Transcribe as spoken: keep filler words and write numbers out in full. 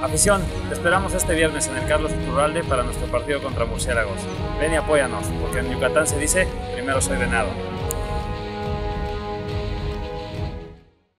Afición, te esperamos este viernes en el Carlos Iturralde para nuestro partido contra Murciélagos. Ven y apóyanos, porque en Yucatán se dice, primero soy venado.